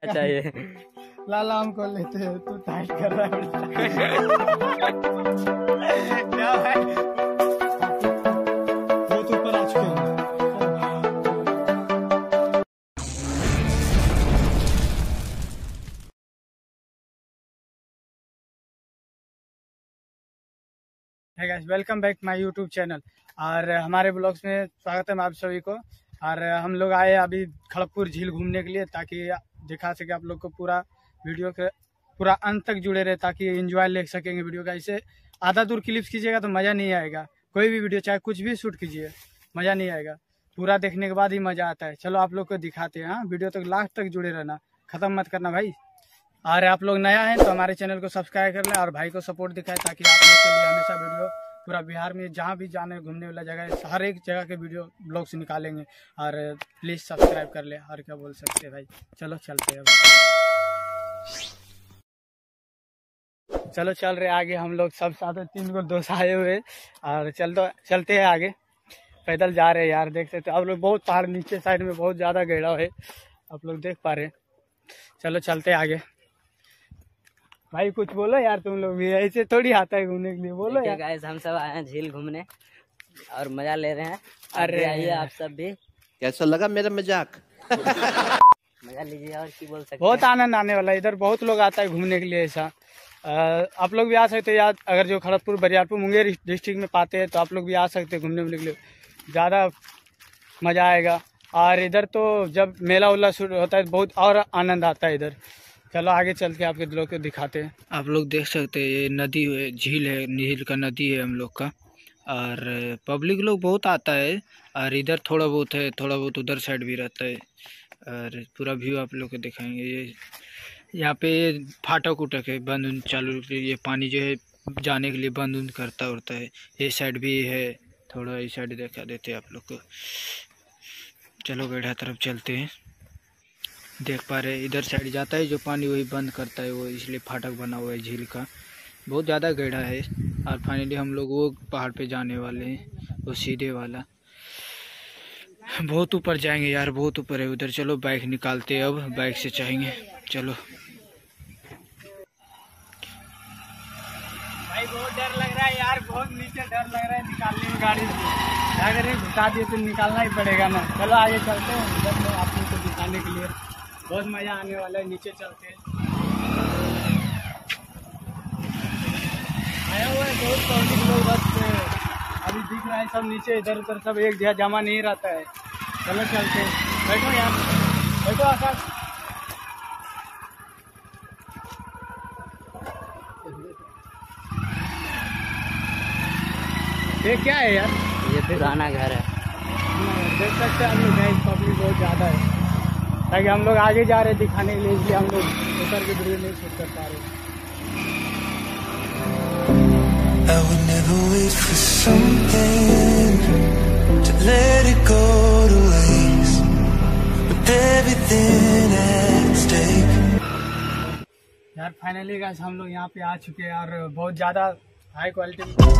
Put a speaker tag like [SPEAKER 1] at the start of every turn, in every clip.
[SPEAKER 1] अच्छा ये
[SPEAKER 2] लाला हमको लेते हैं, तू टाइट कर रहा है क्या भाई, बहुत ऊपर आ चुके हैं। Hey guys, welcome back my YouTube channel और हमारे ब्लॉग्स में स्वागत है आप सभी को। और हम लोग आए अभी खड़गपुर झील घूमने के लिए, ताकि दिखा सके आप लोग को पूरा वीडियो के पूरा अंत तक जुड़े रहे, ताकि एंजॉय ले सकेंगे वीडियो का। इसे आधा दूर क्लिप्स कीजिएगा तो मज़ा नहीं आएगा। कोई भी वीडियो चाहे कुछ भी शूट कीजिए, मज़ा नहीं आएगा। पूरा देखने के बाद ही मज़ा आता है। चलो आप लोग को दिखाते हैं। हाँ, वीडियो तक लास्ट तक जुड़े रहना, ख़त्म मत करना भाई। और आप लोग नया हैं तो हमारे चैनल को सब्सक्राइब कर लें और भाई को सपोर्ट दिखाएं, ताकि आप लोग के लिए हमेशा वीडियो पूरा बिहार में जहाँ भी जाने घूमने वाला जगह है, हर एक जगह के वीडियो ब्लॉग्स निकालेंगे। और प्लीज़ सब्सक्राइब कर ले। और क्या बोल सकते हैं भाई, चलो चलते हैं अब। चलो चल रहे आगे, हम लोग सब साथ 3 को दोस्त आए हुए और चलते हैं आगे। पैदल जा रहे हैं यार, देख सकते हो आप लोग। बहुत पहाड़ नीचे साइड में बहुत ज़्यादा गहरा है, आप लोग देख पा रहे हैं। चलो चलते आगे। भाई कुछ बोलो यार, तुम लोग भी ऐसे थोड़ी आता है घूमने के लिए, बोलो यार।
[SPEAKER 1] गाइस, हम सब आए हैं झील घूमने और मजा ले रहे हैं।
[SPEAKER 2] अरे
[SPEAKER 1] आइए आप सब भी,
[SPEAKER 3] कैसा लगा मेरा मजाक?
[SPEAKER 1] मजा लीजिए। और की बोल सकते
[SPEAKER 2] बहुत आनंद आने वाला है। इधर बहुत लोग आता है घूमने के लिए ऐसा। आप लोग भी आ सकते हैं यार, अगर जो खड़गपुर, बरियारपुर, मुंगेर डिस्ट्रिक्ट में पाते हैं तो आप लोग भी आ सकते हैं घूमने के लिए। ज़्यादा मज़ा आएगा। और इधर तो जब मेला उला शुरू होता है बहुत और आनंद आता है इधर। चलो आगे चल के आपके लोग को दिखाते हैं। आप लोग देख सकते हैं ये नदी है, झील है, नील का नदी है हम लोग का। और पब्लिक लोग बहुत आता है। और इधर थोड़ा बहुत है, थोड़ा बहुत उधर साइड भी रहता है। और पूरा व्यू आप लोग को दिखाएंगे। ये यहाँ पे फाटक उटक है, बंद उंद चालू, ये पानी जो है जाने के लिए बंद उंद करता उड़ता है। ये साइड भी है, थोड़ा इस साइड दिखा देते हैं आप लोग को। चलो गड्ढा तरफ चलते हैं। देख पा रहे इधर साइड जाता है जो पानी, वही बंद करता है वो, इसलिए फाटक बना हुआ है झील का। बहुत ज़्यादा गड्ढा है। और फाइनली हम लोग वो पहाड़ पे जाने वाले हैं, वो सीधे वाला। बहुत ऊपर जाएंगे यार, बहुत ऊपर है उधर। चलो बाइक निकालते हैं, अब बाइक से जाएंगे। चलो भाई, बहुत डर लग रहा है यार, बहुत नीचे डर लग रहा है निकालने में गाड़ी से। अगर ये घुसा दिए तो निकालना ही पड़ेगा ना। चलो आगे चलते हैं, उधर में आप लोग को दिखाने के लिए बहुत मज़ा आने वाला है। नीचे चलते हैं। आया हुआ है बहुत पब्लिक लोग, बस अभी दिख रहा है सब नीचे, इधर उधर सब एक जगह जमा नहीं रहता है। चलो चलते हैं। बैठो यार, बैठो आकाश। ये क्या है यार?
[SPEAKER 1] ये पुराना घर है।
[SPEAKER 2] देख सकते हैं आप लोग, पब्लिक बहुत ज़्यादा है। ताकि हम लोग आगे जा रहे हैं दिखाने के लिए, इसलिए हम लोग उतर के वीडियो नहीं शूट कर पा रहे। I would never wait for something to let it go to waste, with everything at stake. यार फाइनली गाइस हम लोग यहाँ पे आ चुके हैं और बहुत ज़्यादा हाई क्वालिटी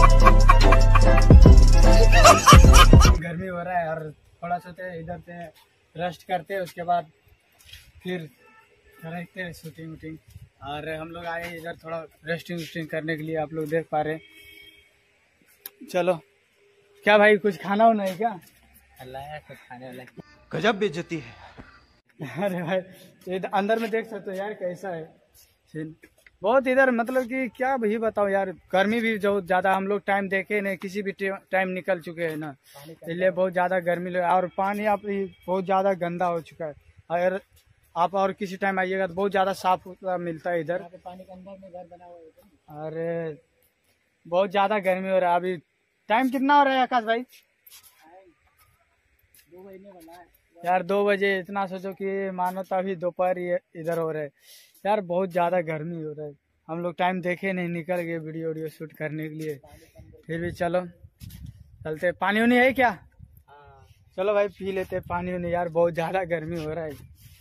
[SPEAKER 2] गर्मी हो रहा है। और थोड़ा सोते इधर से रेस्ट करते हैं, उसके बाद फिर रहते हैं शूटिंग वूटिंग। और हम लोग आए इधर थोड़ा रेस्टिंग वूस्टिंग करने के लिए, आप लोग देख पा रहे हैं। चलो क्या भाई, कुछ खाना होना है क्या?
[SPEAKER 1] अल्लाह कुछ खाने वाला।
[SPEAKER 3] गजब बेइज्जती है।
[SPEAKER 2] अरे भाई, ये अंदर में देख सकते हो यार कैसा है सीन। बहुत इधर मतलब कि क्या भाई बताओ यार, गर्मी भी बहुत ज़्यादा। हम लोग टाइम देखे नहीं, किसी भी टाइम निकल चुके हैं ना, इसलिए बहुत ज़्यादा गर्मी लगा। और पानी आप बहुत ज़्यादा गंदा हो चुका है। अगर आप और किसी टाइम आइएगा तो बहुत ज़्यादा साफ सुथरा मिलता है इधर। पानी के अंदर में घर बना हुआ है। और बहुत ज़्यादा गर्मी हो रहा है। अभी टाइम कितना हो रहा है आकाश भाई? 2 बजने वाला है यार। 2 बजे, इतना सोचो कि मानो तो अभी दोपहर इधर हो रहा है यार। बहुत ज़्यादा गर्मी हो रहा है। हम लोग टाइम देखे नहीं, निकल गए वीडियो शूट करने के लिए। फिर भी चलो चलते। पानी उनी है क्या? चलो भाई पी लेते पानी उनी यार, बहुत ज़्यादा गर्मी हो रहा है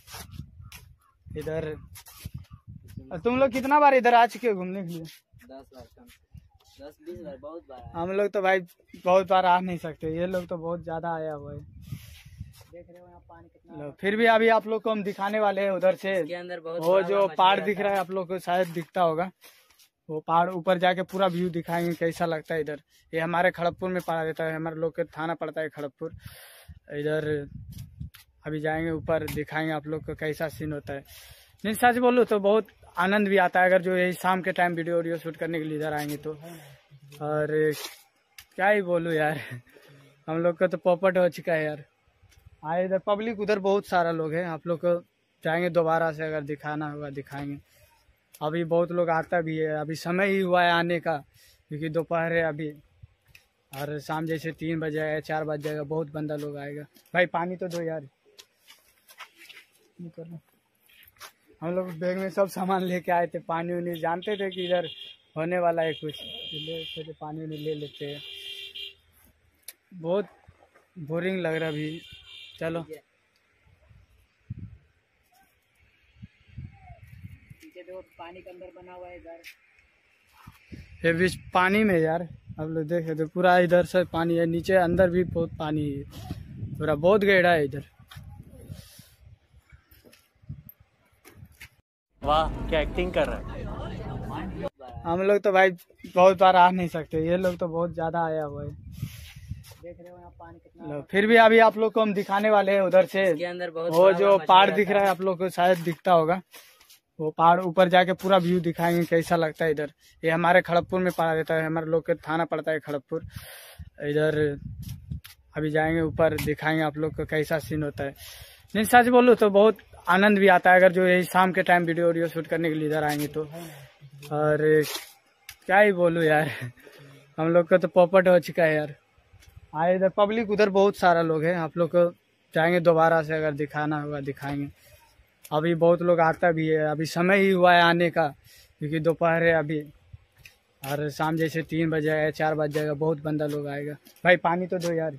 [SPEAKER 2] इधर। तुम लोग कितना बार इधर आ चुके हो घूमने के लिए?
[SPEAKER 1] 10 बार, 10-20 बार, बहुत बार।
[SPEAKER 2] हम लोग तो भाई बहुत बार आ नहीं सकते, ये लोग तो बहुत ज़्यादा आया हुआ है।
[SPEAKER 1] देख रहे हो यहाँ पानी कितना।
[SPEAKER 2] फिर भी अभी आप लोग को हम दिखाने वाले हैं उधर से।
[SPEAKER 1] इसके अंदर बहुत
[SPEAKER 2] वो
[SPEAKER 1] बड़ा
[SPEAKER 2] जो
[SPEAKER 1] बड़ा
[SPEAKER 2] पहाड़
[SPEAKER 1] मछली
[SPEAKER 2] दिख रहा है आप लोग को शायद दिखता होगा, वो पहाड़ ऊपर जाके पूरा व्यू दिखाएंगे कैसा लगता है इधर। ये हमारे खड़गपुर में पड़ा रहता है, हमारे लोग के थाना पड़ता है खड़गपुर। इधर अभी जाएंगे ऊपर, दिखाएंगे आप लोग को कैसा सीन होता है। नहीं सच बोलूँ तो बहुत आनंद भी आता है अगर जो यही शाम के टाइम वीडियो शूट करने के लिए इधर आएंगे तो। और क्या ही बोलूँ यार, हम लोग का तो पोपट हो चुका है यार। आए इधर पब्लिक, उधर बहुत सारा लोग है। आप लोग को जाएंगे दोबारा से, अगर दिखाना होगा दिखाएंगे। अभी बहुत लोग आता भी है, अभी समय ही हुआ है आने का क्योंकि दोपहर है अभी। और शाम जैसे 3 बजे या 4 बज जाएगा, बहुत बंदा लोग आएगा। भाई पानी तो दो यार। हम लोग बैग में सब सामान लेके आए थे, पानी उनी जानते थे कि इधर होने वाला है कुछ, तो पानी उनी ले लेते हैं। बहुत बोरिंग लग रहा अभी। चलो
[SPEAKER 1] पानी के अंदर बना हुआ है घर।
[SPEAKER 2] ये बीच पानी में यार आप लोग देखे तो पूरा इधर से पानी है, नीचे अंदर भी बहुत पानी है, पूरा बहुत गहरा है इधर।
[SPEAKER 3] वाह क्या एक्टिंग कर रहा है।
[SPEAKER 2] हम लोग तो भाई बहुत बार आ नहीं सकते, ये लोग तो बहुत ज्यादा आया हुआ है।
[SPEAKER 1] देख रहे हो यहाँ पानी कितना।
[SPEAKER 2] फिर भी अभी आप लोग को हम दिखाने वाले हैं उधर से।
[SPEAKER 1] इसके अंदर बहुत
[SPEAKER 2] वो
[SPEAKER 1] बड़ा
[SPEAKER 2] जो
[SPEAKER 1] बड़ा
[SPEAKER 2] पहाड़
[SPEAKER 1] मछली
[SPEAKER 2] दिख रहा है आप लोग को शायद दिखता होगा, वो पहाड़ ऊपर जाके पूरा व्यू दिखाएंगे कैसा लगता है इधर। ये हमारे खड़गपुर में पड़ा रहता है, हमारे लोग के थाना पड़ता है खड़गपुर। इधर अभी जाएंगे ऊपर, दिखाएंगे आप लोग को कैसा सीन होता है। नहीं सच बोलूँ तो बहुत आनंद भी आता है अगर जो यही शाम के टाइम वीडियो शूट करने के लिए इधर आएंगे तो। और क्या ही बोलूँ यार, हम लोग का तो पोपट हो चुका है यार। आए इधर पब्लिक, उधर बहुत सारा लोग है। आप लोग को जाएंगे दोबारा से, अगर दिखाना होगा दिखाएंगे। अभी बहुत लोग आता भी है, अभी समय ही हुआ है आने का क्योंकि दोपहर है अभी। और शाम जैसे 3 बजे या 4 बज जाएगा, बहुत बंदा लोग आएगा। भाई पानी तो दो यार।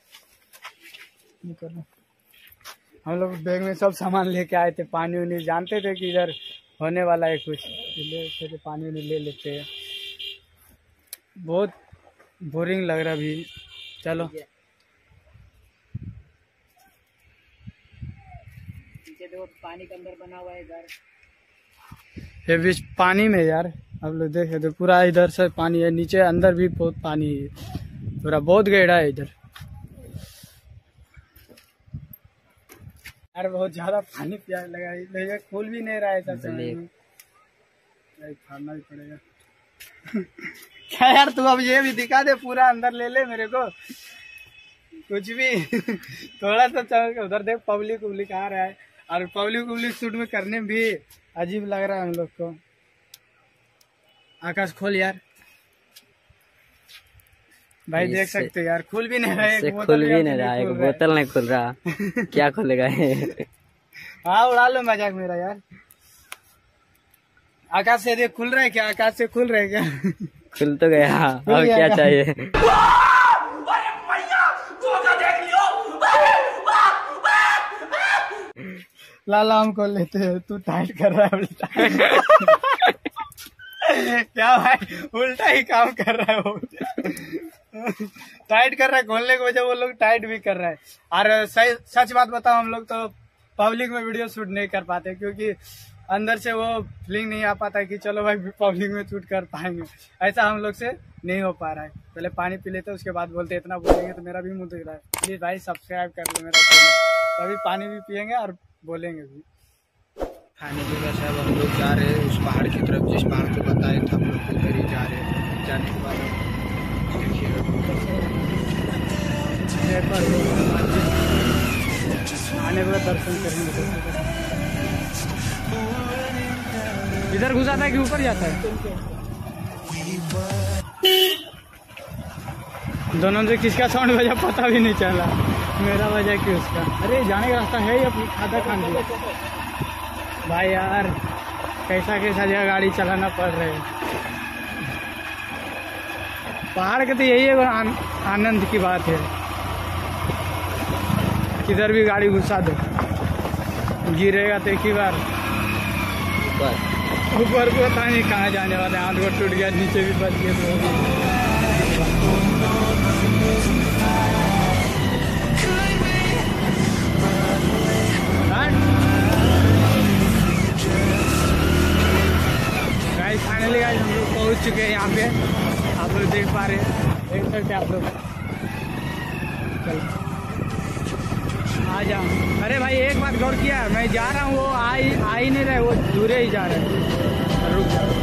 [SPEAKER 2] हम लोग बैग में सब सामान लेके आए थे, पानी उनी जानते थे कि इधर होने वाला है कुछ, तो पानी उनी ले लेते हैं। बहुत बोरिंग लग रहा अभी। चलो
[SPEAKER 1] पानी के अंदर बना हुआ है घर।
[SPEAKER 2] ये बीच पानी में यार आप लोग देखे तो पूरा इधर से पानी है, नीचे अंदर भी बहुत पानी है, पूरा बहुत गहरा है इधर यार। बहुत ज्यादा पानी प्यास लगा है, खुल भी नहीं रहा है सब समय में, खाना भी पड़ेगा। क्या यार तू अब ये भी दिखा दे, पूरा अंदर ले ले मेरे को कुछ भी। थोड़ा सा चल के उधर देख, पब्लिक उब्लिक आ रहा है और पब्लिक उब्लिक शूट में करने में भी अजीब लग रहा है हम लोग को। आकाश खोल यार भाई, देख सकते यार खुल भी नहीं रहा है।
[SPEAKER 1] खुल भी नहीं रहा है, बोतल नहीं खुल रहा। क्या खुलेगा ये?
[SPEAKER 2] हाँ उड़ा लो मजाक मेरा यार। आकाश से देख खुल रहा है क्या? आकाश से खुल रहा है क्या?
[SPEAKER 1] खुल तो गया, और क्या चाहिए?
[SPEAKER 2] लाला हम खोल लेते हैं, तू टाइट कर रहा है उल्टा। क्या भाई उल्टा ही काम कर रहा है वो। टाइट कर रहा है, खोलने की वजह वो लोग टाइट भी कर रहा है। और सच बात बताओ, हम लोग तो पब्लिक में वीडियो शूट नहीं कर पाते क्योंकि अंदर से वो फीलिंग नहीं आ पाता कि चलो भाई पब्लिक में शूट कर पाएंगे। ऐसा हम लोग से नहीं हो पा रहा है। पहले पानी पी लेते उसके बाद बोलते, इतना बोलेंगे तो मेरा भी मुंह दिख रहा है। प्लीज भाई सब्सक्राइब कर लो मेरा चैनल, तभी पानी भी पियेंगे और बोलेंगे भी।
[SPEAKER 3] खाने के बाद अब हम लोग जा रहे हैं उस पहाड़ की तरफ, जिस पहाड़ को बताए थे हम लोग उधर ही जा रहे हैं। जाने के बाद
[SPEAKER 2] आने के बाद दर्शन करेंगे। इधर घुसाता है कि ऊपर जाता है? दोनों से किसका साउंड बजा पता भी नहीं चला, मेरा बजा कि उसका। अरे जाने का रास्ता है या आधा खान दिया भाई यार। कैसा कैसा जगह गाड़ी चलाना पड़ रहा है। पहाड़ के तो यही है आनंद की बात है, किधर भी गाड़ी घुसा दो, गिरेगा तो एक ही बार ऊपर को पता नहीं कहाँ जाने वाले। हाथ को टूट गया, नीचे भी बच गए तो गाइस फाइनली गाइस हम लोग पहुंच चुके हैं यहाँ पे, आप लोग देख पा रहे हैं, देख सकते हैं आप लोग। चल आ जाओ। अरे भाई एक बात गौर किया, मैं जा रहा हूँ वो आ ही नहीं रहे, वो दूरे ही जा रहे हैं। रुक जाओ।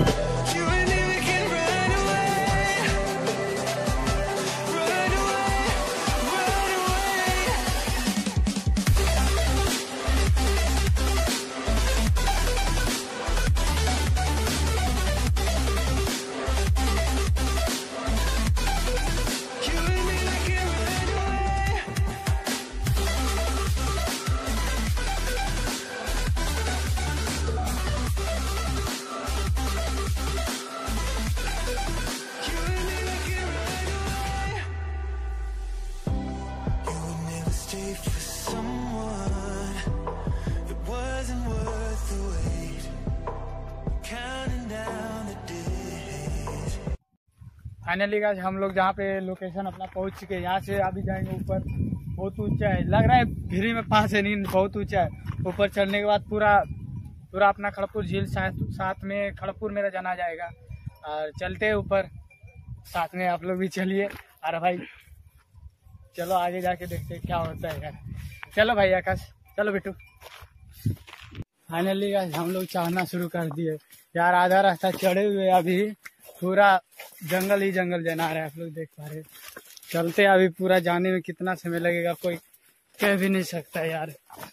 [SPEAKER 2] फाइनली गाइस हम लोग जहाँ पे लोकेशन अपना पहुँच चुके हैं, यहाँ से अभी जाएंगे ऊपर। बहुत ऊंचा है, लग रहा है भिरी में पास है, नहीं बहुत ऊंचा है। ऊपर चढ़ने के बाद पूरा अपना खड़गपुर झील साथ में खड़गपुर मेरा जाना जाएगा। और चलते हैं ऊपर, साथ में आप लोग भी चलिए। अरे भाई चलो आगे जाके देखते हैं क्या होता है यार। चलो भाई आकाश, चलो बेटू। फाइनली गाइस हम लोग चढ़ना शुरू कर दिए यार। आधा रास्ता चढ़े हुए, अभी पूरा जंगल ही जंगल जना रहा है, आप लोग देख पा रहे। चलते अभी पूरा जाने में कितना समय लगेगा कोई कह भी नहीं सकता यार।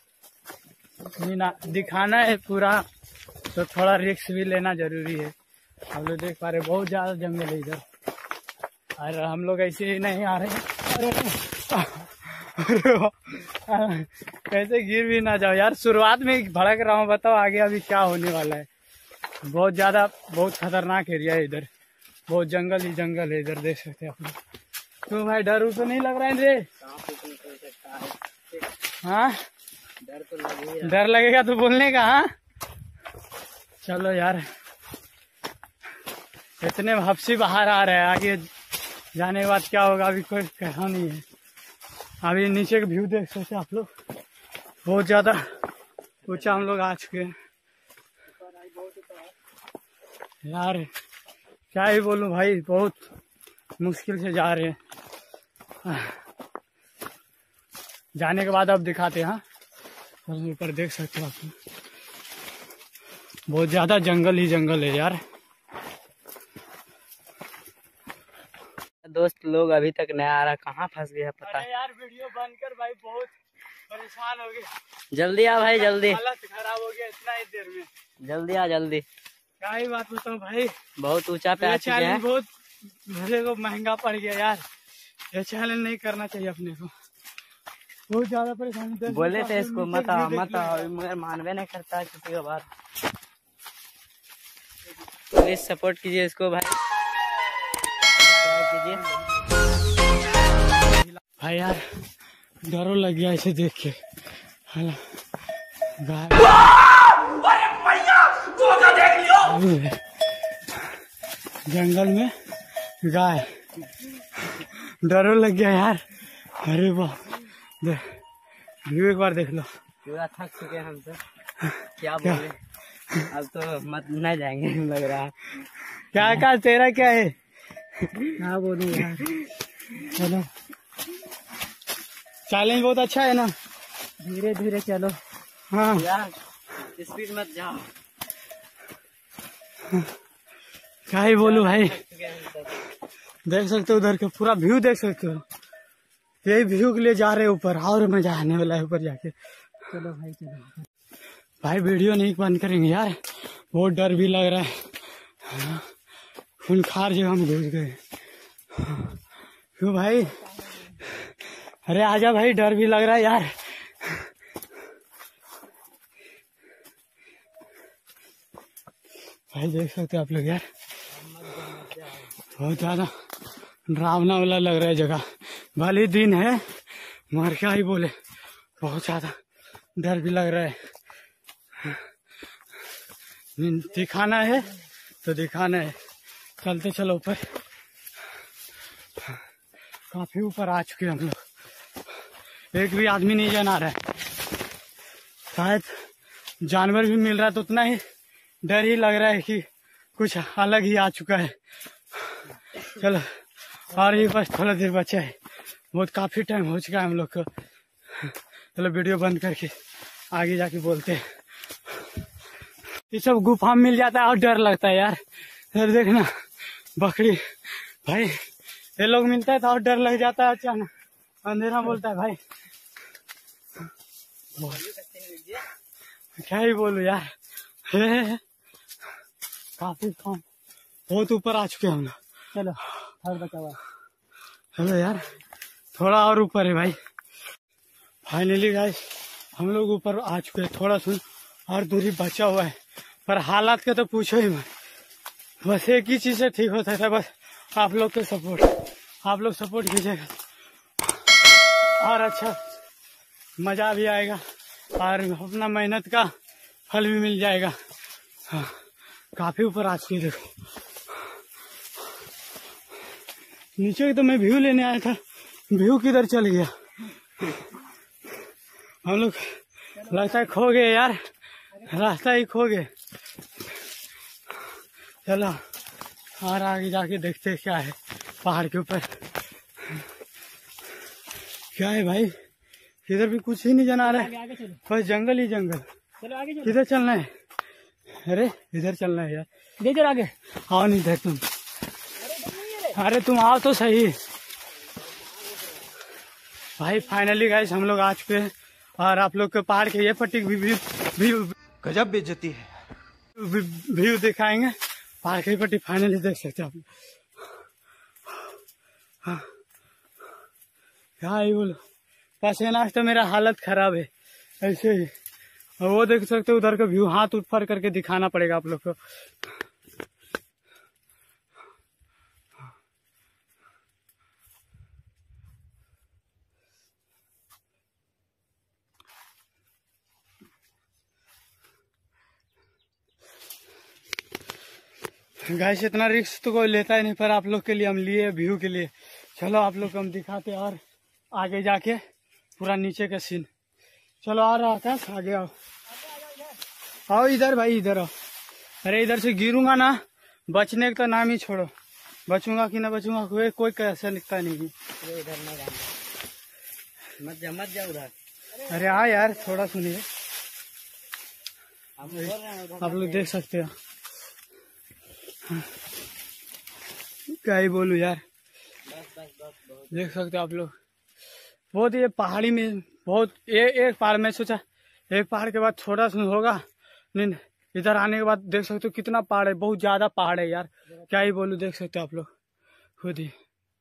[SPEAKER 2] दिखाना है पूरा तो थोड़ा रिस्क भी लेना जरूरी है। हम लोग देख पा रहे बहुत ज्यादा जंगल है इधर, और हम लोग ऐसे ही नहीं आ रहे। अरे कैसे गिर भी ना जाओ यार। शुरुआत में भड़क रहा हूँ, बताओ आगे अभी क्या होने वाला है। बहुत खतरनाक एरिया है इधर, बहुत जंगल ही जंगल है इधर, देख सकते हैं आप लोग। तो भाई डर तो नहीं लग रहा है रे? हाँ डर लगेगा तो बोलने का। हाँ चलो यार, इतने हफ्सी बाहर आ रहे हैं, आगे जाने के बाद क्या होगा अभी कोई कहा नहीं है। अभी नीचे का व्यू देख सकते हैं आप लोग, बहुत ज्यादा ऊंचा हम लोग आ चुके हैं यार। क्या ही बोलूं भाई, बहुत मुश्किल से जा रहे हैं। जाने के बाद अब दिखाते हैं। हाँ ऊपर देख सकते हो आप, बहुत ज्यादा जंगल ही जंगल है यार।
[SPEAKER 1] दोस्त लोग अभी तक नहीं आ रहा, कहाँ फंस गया पता है
[SPEAKER 2] यार। वीडियो बंद कर भाई, बहुत परेशान हो गए।
[SPEAKER 1] जल्दी आ भाई जल्दी,
[SPEAKER 2] हालत खराब हो गया इतना ही देर में। जल्दी
[SPEAKER 1] आ जल्दी।
[SPEAKER 2] क्या ही बात बताऊं भाई,
[SPEAKER 1] बहुत ऊंचा पे आ चुके हैं।
[SPEAKER 2] बहुत मेरे को महंगा पड़ गया यार। ये चैलेंज नहीं करना चाहिए अपने को, बहुत ज्यादा परेशानी।
[SPEAKER 1] बोले थे इसको मत आओ मगर मानवे नहीं करता किसी का बात। प्लीज सपोर्ट कीजिए इसको भाई, कीजिए
[SPEAKER 2] भाई यार। डरो लग गया इसे देख के। जंगल में गाय, डरो लग गया यार। अरे वाह, व्यू एक बार देख लो।
[SPEAKER 1] पूरा थक चुके हैं हम तो, क्या बोले अब तो मत नहीं जाएंगे लग रहा है।
[SPEAKER 2] क्या का तेरा क्या है?
[SPEAKER 1] हाँ बोलूँ यार।
[SPEAKER 2] चलो चैलेंज बहुत अच्छा है ना,
[SPEAKER 1] धीरे धीरे चलो।
[SPEAKER 2] हाँ
[SPEAKER 1] यार स्पीड मत जाओ।
[SPEAKER 2] क्या ही बोलूं भाई, देख सकते हो उधर का पूरा व्यू देख सकते हो। यही व्यू के लिए जा रहे हैं ऊपर, और मजा आने वाला है ऊपर जाके।
[SPEAKER 1] चलो भाई चलो
[SPEAKER 2] भाई, वीडियो नहीं बंद करेंगे यार, बहुत डर भी लग रहा है। खूनखार जगह में घुस गए। क्यों भाई? अरे आजा भाई, डर भी लग रहा है यार। भाई देख सकते हैं आप लोग यार, बहुत ज्यादा डरावना वाला लग रहा है जगह। भले दिन है मगर क्या ही बोले, बहुत ज्यादा डर भी लग रहा है। दिखाना है तो दिखाना है, चलते चलो ऊपर। काफी ऊपर आ चुके हम लोग, एक भी आदमी नहीं जना रहा है। शायद जानवर भी मिल रहा है तो उतना ही डर ही लग रहा है कि कुछ अलग ही आ चुका है। चलो और ये बस थोड़ा देर बचा है, बहुत काफी टाइम हो चुका है हम लोग को। चलो वीडियो बंद करके आगे जाके बोलते हैं। ये सब गुफा में मिल जाता है और डर लगता है यार। इधर देखना बकरी, भाई ये लोग मिलता है तो और डर लग जाता है। अचानक अंधेरा बोलता है भाई, क्या ही बोलूं यार। काफी कम, बहुत ऊपर आ चुके हैं हम लोग। चलो और बचा हुआ, चलो यार थोड़ा और ऊपर है भाई। फाइनली गाइस हम लोग ऊपर आ चुके हैं, थोड़ा सुन और दूरी बचा हुआ है। पर हालात का तो पूछो ही मत, बस एक ही चीज से ठीक होता था, बस आप लोग के सपोर्ट। आप लोग सपोर्ट कीजिएगा और अच्छा मजा भी आएगा और अपना मेहनत का फल भी मिल जाएगा। हाँ, काफी ऊपर आ चुकी है। देखो नीचे तो मैं व्यू लेने आया था, व्यू किधर चल गया। हम लोग लगता है खो गए यार, रास्ता ही खो गए। चलो और आगे जाके देखते हैं क्या है पहाड़ के ऊपर। क्या है भाई, इधर भी कुछ ही नहीं जना रहा है, बस जंगल ही जंगल।
[SPEAKER 1] चलो आगे चलो।
[SPEAKER 2] किधर चलना है? अरे इधर चलना है यार,
[SPEAKER 1] इधर आगे
[SPEAKER 2] आओ नहीं इधर तुम। अरे तुम आओ तो सही भाई। फाइनली गाइस हम लोग आ चुके हैं और आप लोग के पहाड़ के ये पट्टी व्यू
[SPEAKER 3] गजब बेइज्जती है।
[SPEAKER 2] व्यू दिखाएंगे पहाड़ की पट्टी। फाइनली देख सकते हो आप। हाँ क्या ही बोलो, पसीना तो मेरा हालत खराब है ऐसे ही। और वो देख सकते हो उधर का व्यू, हाथ ऊपर करके दिखाना पड़ेगा आप लोग को। गाइस इतना रिस्क तो कोई लेता ही नहीं, पर आप लोग के लिए हम लिए व्यू के लिए। चलो आप लोग को हम दिखाते हैं और आगे जाके पूरा नीचे का सीन। चलो आ रहा था, आगे आओ। आओ इधर भाई, इधर आओ। अरे इधर से गिरूंगा ना, बचने का तो नाम ही छोड़ो। बचूंगा कि ना बचूंगा कोई कैसे लिखता नहीं।
[SPEAKER 1] इधर नहीं जाना, मत जाओ उधर।
[SPEAKER 2] अरे हाँ यार थोड़ा सुनिए,
[SPEAKER 1] हम बोल रहे हैं उधर।
[SPEAKER 2] आप लोग देख सकते हो। क्या ही बोलूं यार, देख सकते हो आप लोग। बहुत ये पहाड़ी में बहुत एक पहाड़ में सोचा एक पहाड़ के बाद छोटा सा होगा, नहीं इधर आने के बाद देख सकते हो कितना पहाड़ है, बहुत ज्यादा पहाड़ है यार। क्या ही बोलूं, देख सकते हो आप लोग खुद ही।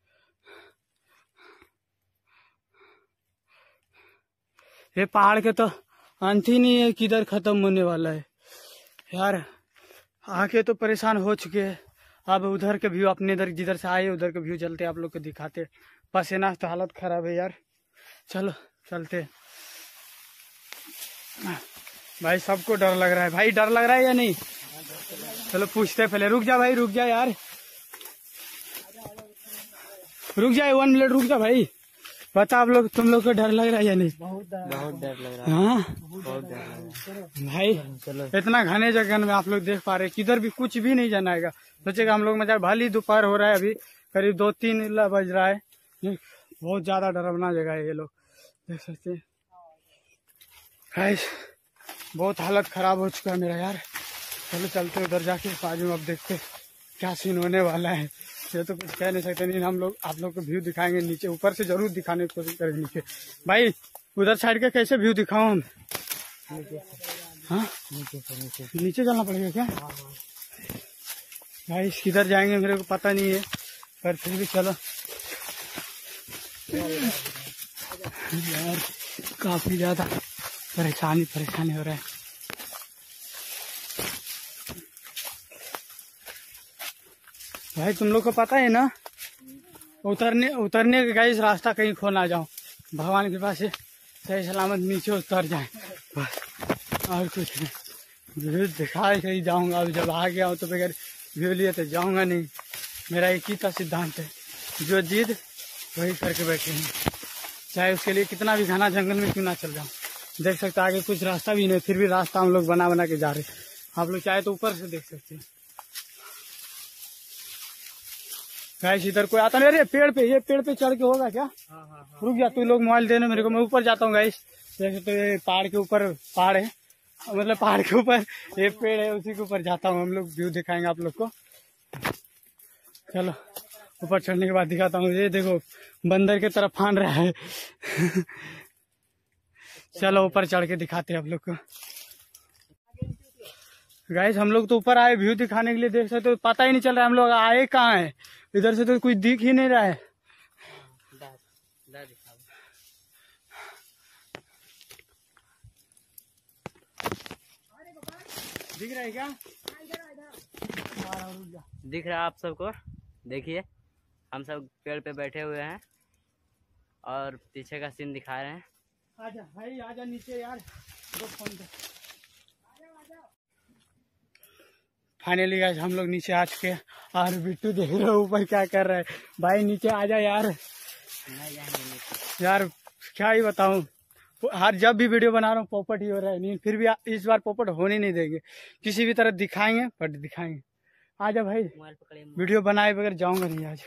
[SPEAKER 2] ये पहाड़ के तो अंत ही नहीं है, किधर खत्म होने वाला है यार। आके तो परेशान हो चुके हैं, अब उधर के व्यू अपने इधर जिधर से आए उधर के व्यू चलते आप लोग को दिखाते। पसीना तो हालत खराब है यार। चलो चलते भाई। सबको डर लग रहा है भाई, डर लग रहा है या नहीं? चलो पूछते पहले। रुक जा भाई, रुक जा यार, रुक जाए 1 मिनट रुक जा भाई। बता आप लोग, तुम लोग को डर लग रहा है या नहीं?
[SPEAKER 1] बहुत डर लग रहा है।
[SPEAKER 2] हाँ
[SPEAKER 1] बहुत डर लग रहा है
[SPEAKER 2] भाई।
[SPEAKER 1] चलो
[SPEAKER 2] इतना घने जगह में आप लोग देख पा रहे, किधर भी कुछ भी नहीं जाना है। सोचेगा हम लोग मजा, भली दोपहर हो रहा है, अभी करीब 2-3 बज रहा है। बहुत ज्यादा डरावना जगह है ये लोग, देख सकते हैं गाइस। बहुत हालत खराब हो चुका है मेरा यार। चलो चलते उधर जाके बाजू में, अब देखते क्या सीन होने वाला है। ये तो कुछ कह नहीं सकते, नहीं हम लोग आप लोग को व्यू दिखाएंगे नीचे, ऊपर से जरूर दिखाने की कोशिश करेंगे नीचे। भाई उधर साइड का कैसे व्यू दिखाऊं हम? हाँ नीचे चलना पड़ेगा क्या? भाई किधर जाएंगे मेरे को पता नहीं है, पर फिर भी चलो यार। काफी ज्यादा परेशानी हो रहा है। भाई तुम लोग को पता है ना, उतरने का गाइस रास्ता कहीं खो ना जाओ, भगवान के पास से सही सलामत नीचे उतर जाए बस, और कुछ नहीं। व्यू दिखा कहीं जाऊंगा, अब जब आ गया हूँ तो बगैर व्यू लिए तो जाऊंगा नहीं। मेरा एक ही का सिद्धांत है, जो जिद वही करके बैठे हैं, चाहे उसके लिए कितना भी घना जंगल में क्यों ना चल जाऊं। देख सकते हैं आगे कुछ रास्ता भी नहीं, फिर भी रास्ता हम लोग बना बना के जा रहे हैं। आप लोग चाहे तो ऊपर से देख सकते हैं। गाइस इधर कोई आता नहीं। अरे पेड़ पे, ये पेड़ पे चढ़ के होगा क्या? रुक जा, तू लोग मोबाइल देने मेरे को, मैं ऊपर जाता हूँ। गाइस देख सकते हो, ये पहाड़ के ऊपर पहाड़ है, मतलब पहाड़ के ऊपर ये पेड़ है, उसी के ऊपर जाता हूँ। हम लोग व्यू दिखाएंगे आप लोग को। चलो ऊपर चढ़ने के बाद दिखाता हूँ। ये देखो बंदर की तरफ फान रहा है। चलो ऊपर चढ़ के दिखाते हैं आप लोग को। गाइस हम लोग तो ऊपर आए व्यू दिखाने के लिए, देख सकते हो पता ही नहीं चल रहा है हम लोग आए कहाँ है। इधर से तो कुछ दिख ही नहीं रहा है। दिख रहा है क्या?
[SPEAKER 1] दिख रहा है आप सबको? देखिए हम सब पेड़ पे बैठे हुए हैं और पीछे का सीन दिखा रहे हैं।
[SPEAKER 2] आजा भाई आजा नीचे यार, दो फोन पे। फाइनली गाइस हम लोग नीचे आ चुके हैं और बिट्टू देख रहे हो ऊपर क्या कर रहा है। भाई नीचे आजा यार।
[SPEAKER 1] नहीं जाएंगे नीचे।
[SPEAKER 2] यार क्या ही बताऊं, हर जब भी वीडियो बना रहा हूँ पोपट ही हो रहा है, नहीं फिर भी इस बार पोपट होने नहीं देंगे, किसी भी तरह दिखाएंगे बट दिखाएंगे। आजा भाई, वीडियो बनाए बगैर जाऊंगा नहीं आज।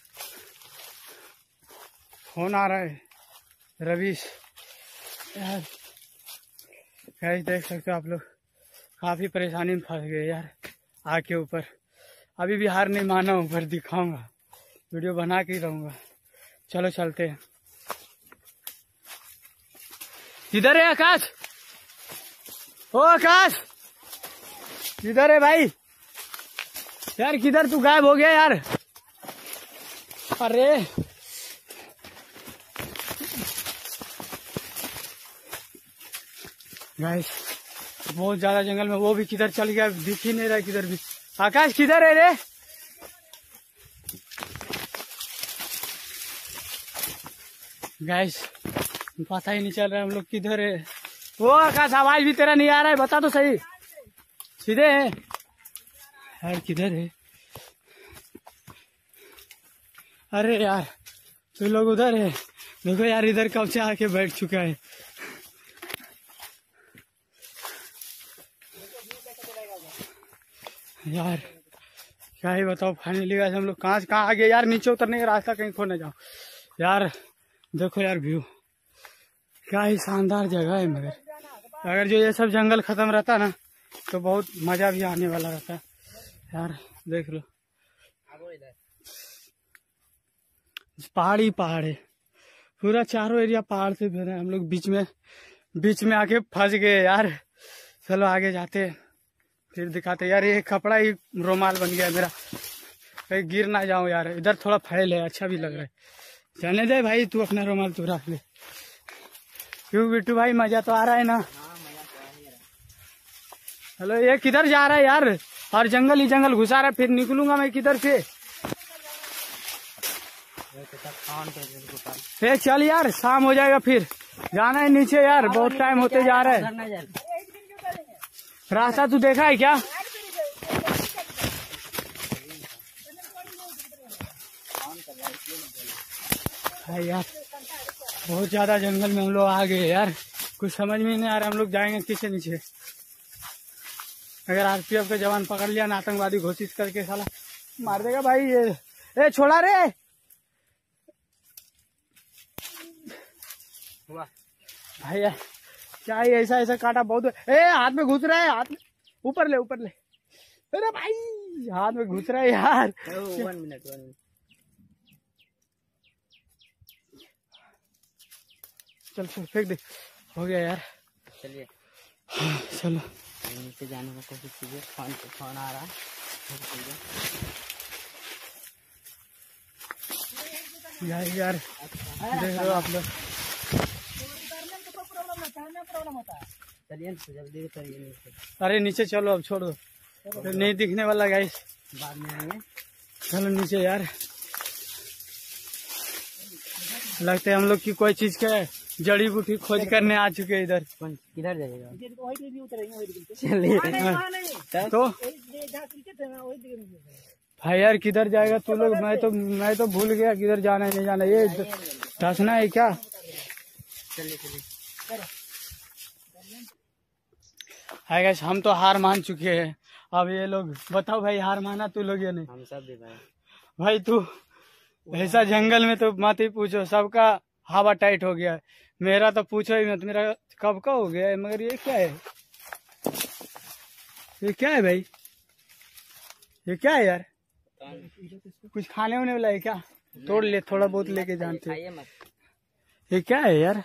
[SPEAKER 2] फोन आ रहा है रवीश यार। गाइस देख सकते हो आप लोग, काफी परेशानी में फंस गए यार आके ऊपर। अभी भी हार नहीं माना, ऊपर दिखाऊंगा, वीडियो बना के ही रहूंगा। चलो चलते हैं। किधर है आकाश? ओ आकाश किधर है भाई? यार किधर तू गायब हो गया यार? अरे गाइस बहुत ज्यादा जंगल में, वो भी किधर चल गया दिख ही नहीं रहा किधर भी। आकाश किधर है रे? गाइस पता ही नहीं चल रहा है हम लोग किधर है। वो आकाश आवाज भी तेरा नहीं आ रहा है, बता तो सही। सीधे है यार, किधर है? अरे यार तू लोग उधर है, देखो यार इधर कब से आके बैठ चुका है। यार क्या ही बताओ, फाइनली गाइस हम लोग कहाँ से कहाँ आ गए यार। नीचे उतरने का रास्ता कहीं खो न जाओ यार। देखो यार व्यू, क्या ही शानदार जगह है। मगर अगर जो ये सब जंगल खत्म रहता ना तो बहुत मजा भी आने वाला रहता यार। देख लो पहाड़ ही पहाड़ है, पूरा चारों एरिया पहाड़ से भरा है। हम लोग बीच में आके फंस गए यार। चलो आगे जाते हैं फिर दिखाते। यार ये कपड़ा ही रुमाल बन गया मेरा, कहीं गिर ना जाऊं यार। इधर थोड़ा फैल है, अच्छा भी लग रहा है। जाने दे भाई, तू अपना रुमाल तू रख ले। क्यों बिट्टू भाई मजा तो आ रहा है ना? हेलो ये किधर जा रहा है यार? और जंगल ही जंगल घुसा रहा है, फिर निकलूंगा मैं किधर से? चल यार शाम हो जाएगा, फिर जाना है नीचे यार, बहुत टाइम होते जा रहा है। रास्ता तू देखा है क्या? यार बहुत ज्यादा जंगल में हम लोग आ गए यार, कुछ समझ में नहीं आ रहा हम लोग जाएंगे किससे नीचे। अगर आरपीएफ का जवान पकड़ लिया ना, आतंकवादी घोषित करके साला मार देगा भाई। ये छोड़ा रे भाई यार, क्या ही ऐसा काटा बहुत। हाथ में घुस रहा है, हाथ में ऊपर ले। अरे भाई हाथ में घुस रहा है यार।
[SPEAKER 1] 1 मिनट
[SPEAKER 2] चल फेंक दे, हो गया यार।
[SPEAKER 1] चलिए
[SPEAKER 2] चलो
[SPEAKER 1] नीचे जाने का कोशिश कीजिए। फोन आ रहा है।
[SPEAKER 2] यार देख रहे हो आप लोग।
[SPEAKER 1] चलिए जल्दी करिए।
[SPEAKER 2] अरे नीचे चलो, अब छोड़ दो, नहीं दिखने वाला गाइस,
[SPEAKER 1] बाद में आएंगे।
[SPEAKER 2] चलो नीचे यार। लगता है हम लोग की कोई चीज के जड़ी बूटी खोज करने आ चुके हैं इधर।
[SPEAKER 1] किधर जाएगा? चलिए
[SPEAKER 2] तो भाई यार किधर जाएगा तू लोग? मैं तो भूल गया किधर जाना है नहीं जाना। ये धसना है क्या?
[SPEAKER 1] चलिए
[SPEAKER 2] हाय गाइस, हम तो हार मान चुके हैं। अब ये लोग बताओ भाई, हार माना तू लोग या नहीं?
[SPEAKER 1] हम सब भी
[SPEAKER 2] भाई तू ऐसा जंगल में तो मत ही पूछो, सबका हवा टाइट हो गया है। मेरा तो पूछो ही मत, मेरा कब का हो गया है। मगर ये क्या है, ये क्या है भाई, ये क्या है यार? कुछ खाने होने वाला है क्या? तोड़ ले, थोड़ा बहुत लेके जानते। ये क्या है यार?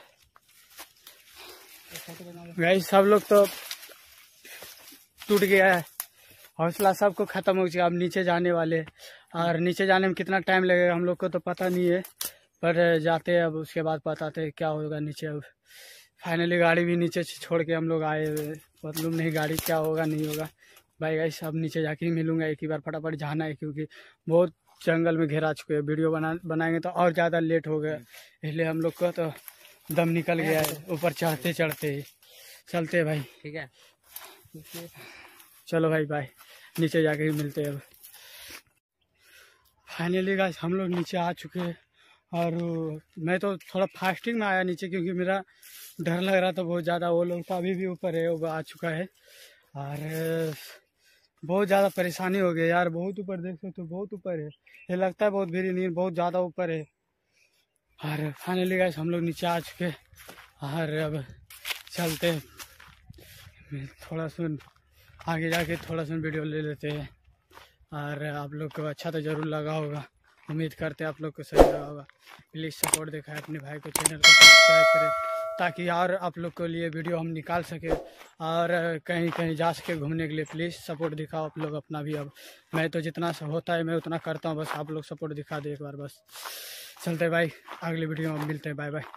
[SPEAKER 2] गाइस सब लोग तो टूट गया है, हौसला सबको खत्म हो गया। अब नीचे जाने वाले, और नीचे जाने में कितना टाइम लगेगा हम लोग को तो पता नहीं है, पर जाते हैं अब, उसके बाद बताते हैं क्या होगा नीचे। अब फाइनली गाड़ी भी नीचे छोड़ के हम लोग आए हुए, मतलब नहीं गाड़ी क्या होगा नहीं होगा। भाई गाइस अब नीचे जाके ही मिलूंगा, एक ही बार फटाफट जाना है क्योंकि बहुत जंगल में घेरा चुके हैं। वीडियो बनाएंगे तो और ज़्यादा लेट हो गया, इसलिए हम लोग को तो दम निकल गया है ऊपर चढ़ते चढ़ते ही। चलते भाई,
[SPEAKER 1] ठीक है,
[SPEAKER 2] चलो भाई बाय, नीचे जाके ही मिलते हैं अब। फाइनली गाइस हम लोग नीचे आ चुके हैं, और मैं तो थोड़ा फास्टिंग में आया नीचे क्योंकि मेरा डर लग रहा था बहुत ज़्यादा। वो लोग तो अभी भी ऊपर है, वो आ चुका है, और बहुत ज़्यादा परेशानी हो गई यार। बहुत ऊपर देख सकते हो, बहुत ऊपर है, ये लगता है बहुत भीड़ नहीं, बहुत ज़्यादा ऊपर है। और फाइनली गाइस हम लोग नीचे आ चुके, और अब चलते थोड़ा सुन आगे जाके थोड़ा सा वीडियो ले लेते हैं। और आप लोग को अच्छा तो ज़रूर लगा होगा, उम्मीद करते हैं आप लोग को सही लगा होगा। प्लीज़ सपोर्ट दिखाएं अपने भाई को, चैनल को सब्सक्राइब करें ताकि और आप लोग के लिए वीडियो हम निकाल सके और कहीं कहीं जा सके घूमने के लिए। प्लीज़ सपोर्ट दिखाओ आप लोग अपना भी। अब मैं तो जितना होता है मैं उतना करता हूँ, बस आप लोग सपोर्ट दिखा दे एक बार बस। चलते भाई, अगली वीडियो में मिलते हैं, बाय बाय।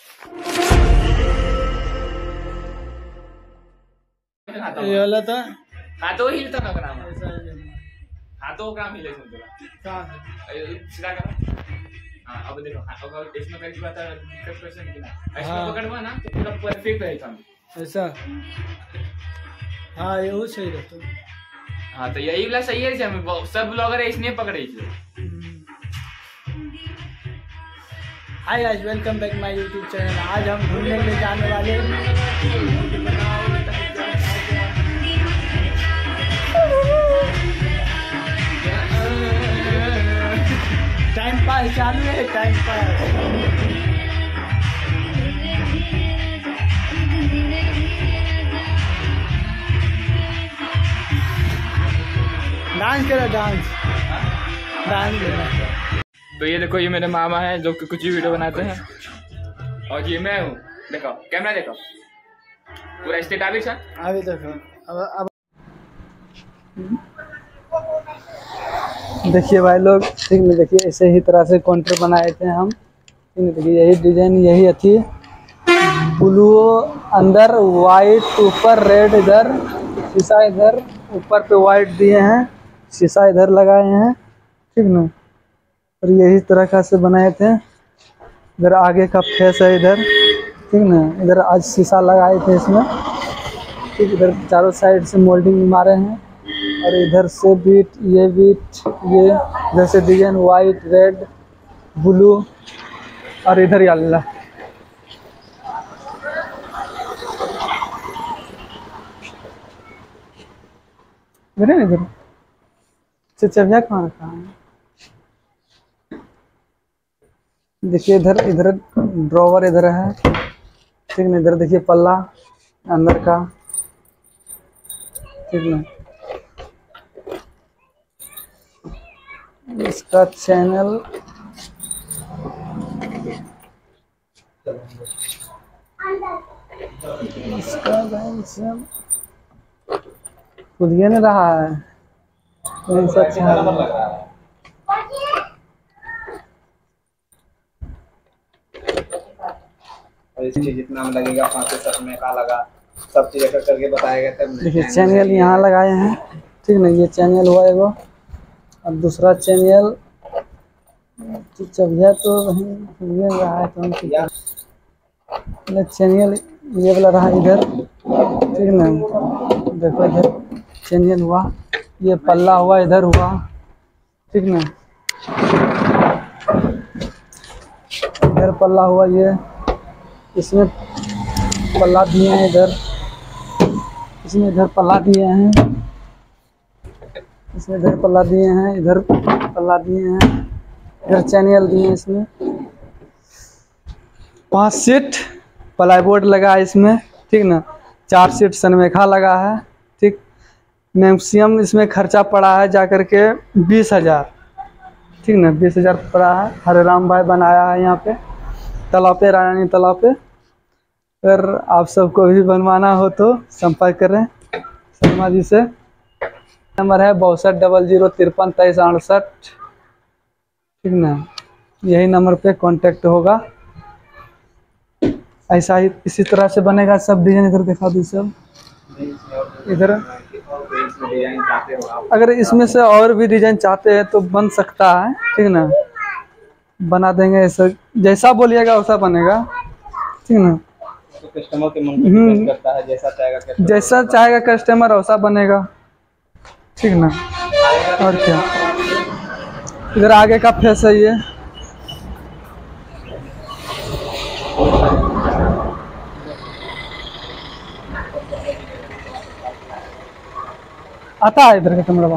[SPEAKER 2] ये वाला था
[SPEAKER 3] हाथों हिलता ना करा, हाथों काम हिले सुन तुला
[SPEAKER 2] कहाँ से?
[SPEAKER 3] सीधा करा। हाँ अब देखो, अगर इसमें करके बता दिक्कत क्वेश्चन की ना, इसमें पकड़वा ना तो पूरा परफेक्ट है था
[SPEAKER 2] ऐसा। हाँ ये वो सही रहता।
[SPEAKER 3] हाँ तो यही वाला सही है, हम सब ब्लॉगर है इसने पकड़े थे।
[SPEAKER 2] Hi guys, welcome back my YouTube channel. आज हम घूमने के लिए जाने वाले टाइम पास चालू है, टाइम पास। डांस करो, डांस डांस करो।
[SPEAKER 3] तो ये देखो, ये मेरे मामा हैं जो कुछ भी वीडियो बनाते हैं, और ये मैं हूँ। देखो कैमरा देखो, पूरा स्टेट है।
[SPEAKER 2] अभी देखो, अब देखिए भाई लोग, ठीक नहीं, देखिए ऐसे ही तरह से काउंटर बनाए थे हम, ठीक नहीं। देखिए यही डिजाइन, यही थी, ब्लू अंदर वाइट ऊपर रेड, इधर शीशा, इधर ऊपर पे वाइट दिए हैं, शीशा इधर लगाए हैं, ठीक ना। और यही तरह का से बनाए थे। इधर आगे का फेस है इधर, ठीक ना। इधर आज शीशा लगाए थे इसमें, ठीक। इधर चारों साइड से मोल्डिंग मारे हैं, और इधर से बीट, ये इधर से डिजाइन वाइट रेड ब्लू, और इधर येलो। इधर चबिया कहाँ रखा है? देखिए इधर ड्रॉवर इधर है, ठीक ना। इधर देखिए पल्ला अंदर का, ठीक ना। इसका चैनल इसका खुद ही नहीं रहा है, अच्छा लग रहा है।
[SPEAKER 3] और इसके जितना लगेगा 5 में का लगा, सब चीज करके बताया गया।
[SPEAKER 2] देखिए चैनल यहाँ लगाए हैं, ठीक ना। ये चैनल हुआ एगो, और दूसरा चैनल चबिया तो नहीं रहा है, तो चैनल ये वाला रहा इधर, ठीक ना। देखो इधर चैनल हुआ, ये पल्ला हुआ इधर हुआ, ठीक ना। इधर पल्ला हुआ, ये इसमें पल्ला दिए हैं इधर, इसमें इधर पल्ला दिए हैं, इसमें इधर पल्ला दिए हैं, इधर पल्ला दिए हैं, इधर चैनल दिए हैं। इसमें 5 सीट प्लाईवुड लगा है इसमें, ठीक ना। 4 सीट सनमेखा लगा है, ठीक। मैक्सिमम इसमें खर्चा पड़ा है जाकर के 20,000, ठीक ना। 20,000 पड़ा है। हरे राम भाई बनाया है यहाँ पे तालाब पे, रानी तालाब पे। अगर आप सबको भी बनवाना हो तो संपर्क करें शर्मा जी से। नंबर है 6200532368, ठीक ना। यही नंबर पे कांटेक्ट होगा। ऐसा ही इसी तरह से बनेगा सब डिजाइन। इधर दिखा दो सब, इधर अगर इसमें से और भी डिजाइन चाहते हैं तो बन सकता है, ठीक ना। बना देंगे, ऐसा जैसा बोलिएगा वैसा बनेगा, ठीक ना।
[SPEAKER 4] तो कस्टमर के मन पे डिपेंड करता है, जैसा चाहेगा
[SPEAKER 2] कस्टमर वैसा बनेगा, ठीक ना। और क्या, इधर आगे का फेस है ये। आता है इधर का कैमरा।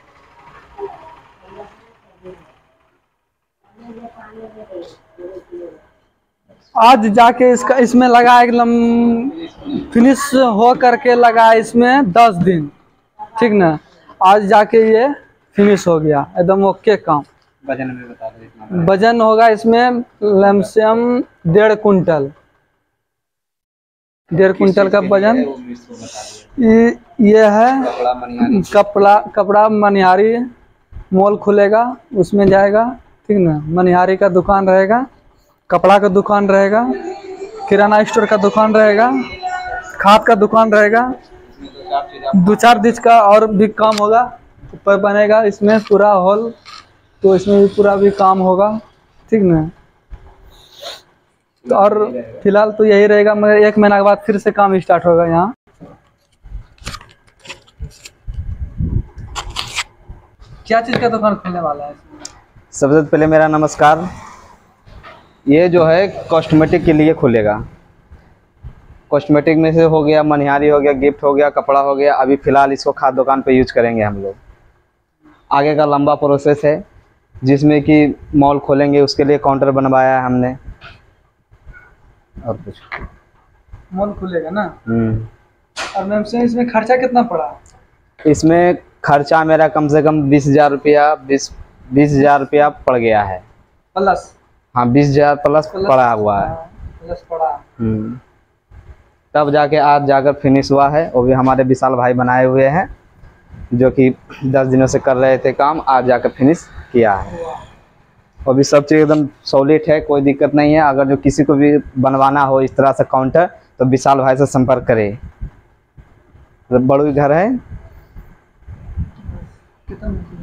[SPEAKER 2] आज जाके इसका इसमें लगा एकदम फिनिश हो करके लगा इसमें 10 दिन, ठीक ना। आज जाके ये फिनिश हो गया एकदम ओके काम।
[SPEAKER 4] वजन में बता दो इतना।
[SPEAKER 2] वजन होगा इसमें लमसम 1.5 कुंटल, 1.5 कुंटल का वजन। ये है कपड़ा मनिहारी मॉल खुलेगा, उसमें जाएगा, ठीक ना। मनिहारी का दुकान रहेगा, कपड़ा का दुकान रहेगा, किराना स्टोर का दुकान रहेगा, खाद का दुकान रहेगा। 2-4 दिन का और भी काम होगा, ऊपर बनेगा इसमें पूरा हॉल, तो इसमें भी पूरा भी काम होगा, ठीक ना। और फिलहाल तो यही रहेगा, मगर 1 महीना के बाद फिर से काम स्टार्ट होगा यहाँ। क्या चीज़ का दुकान खुलने वाला है इसमें?
[SPEAKER 4] सबसे पहले मेरा नमस्कार। ये जो है कॉस्मेटिक के लिए खुलेगा। कॉस्मेटिक में से हो गया, मनिहारी हो गया, गिफ्ट हो गया, कपड़ा हो गया। अभी फ़िलहाल इसको खाद दुकान पे यूज करेंगे हम लोग। आगे का लंबा प्रोसेस है, जिसमें कि मॉल खोलेंगे, उसके लिए काउंटर बनवाया है हमने। और कुछ
[SPEAKER 2] मॉल खुलेगा ना। और मैम से इसमें खर्चा कितना पड़ा?
[SPEAKER 4] इसमें खर्चा मेरा कम से कम 20,000 रुपया 20,000 रुपया पड़ गया है
[SPEAKER 2] प्लस।
[SPEAKER 4] हाँ, 20,000 प्लस पड़ा हुआ है।
[SPEAKER 2] प्लस पड़ा।
[SPEAKER 4] तब जाके आज जाकर फिनिश हुआ है। वो भी हमारे विशाल भाई बनाए हुए हैं, जो कि 10 दिनों से कर रहे थे काम, आज जाकर फिनिश किया है। वो भी सब चीज़ एकदम सॉलिड है, कोई दिक्कत नहीं है। अगर जो किसी को भी बनवाना हो इस तरह से काउंटर, तो विशाल भाई से संपर्क करे। बड़ू घर है।